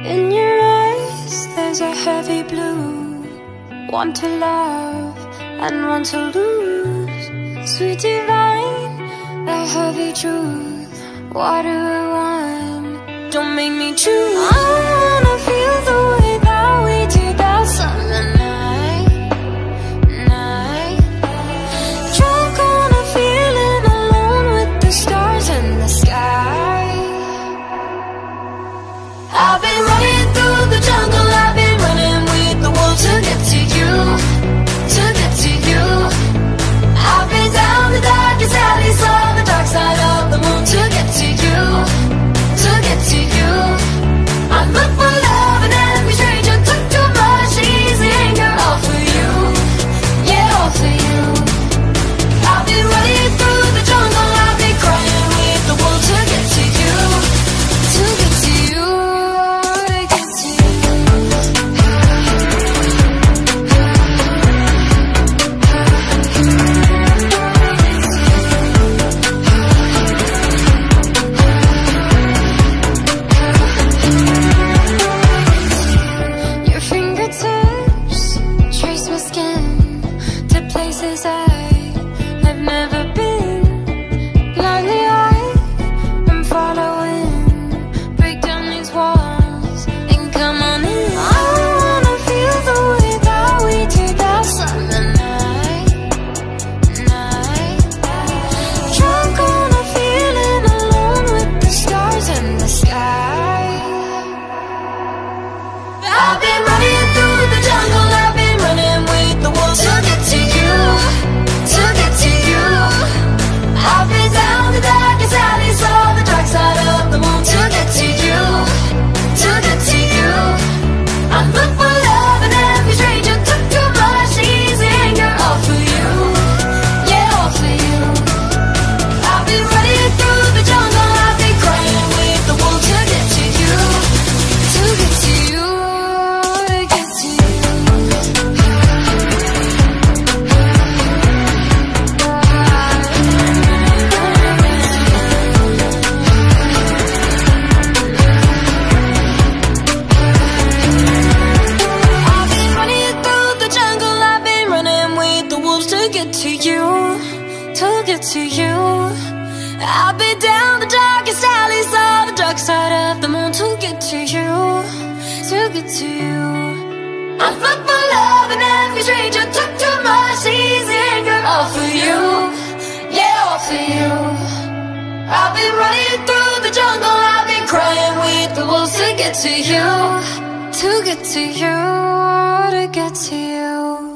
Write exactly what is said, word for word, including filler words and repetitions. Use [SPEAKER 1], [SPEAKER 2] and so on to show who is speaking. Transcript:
[SPEAKER 1] In your eyes there's a heavy blue, one to love and one to lose. Sweet divine, the heavy truth. What do I want? Don't make me choose. I wanna feel the way that we did that summer night, night. Drunk on a feeling, alone with the stars in the sky. I've been running through the jungle, I've been running with the wolves to get to you, to get to you. I've been down the darkest alleys, saw the dark side of the moon to get to you, to get to you. I look for love and every stranger took too much easy anger, all for you, yeah, all for you. I've been running through the jungle, I've been crying with the wolves to get to you, to get to you, to get to you. Your fingertips trace my skin to places I have never been. Blindly I am following. Break down these walls and come on in. I wanna feel the way that we did that summer night, night. Drunk on a feeling, alone with the stars in the sky. I've been running through the jungle, I've been running with the wolves to get to you, to get to you. I've been down the darkest alleys, saw the dark side of the moon to get to you, to get to you. I look for love and every stranger took too much easy anger, all for you, yeah, all for you. I've been running through the jungle, I've been crying with the wolves to get to you, to get to you, to get to you. I've been running through the jungle, I've been running with the wolves to get to you, to get to you. I've been down the darkest alleys, saw the dark side of the moon to get to you, to get to you. I look for love and every stranger took too much easy anger, all for you, yeah, all for you. I've been running through the jungle, I've been crying with the wolves to get to you, to get to you, to get to you.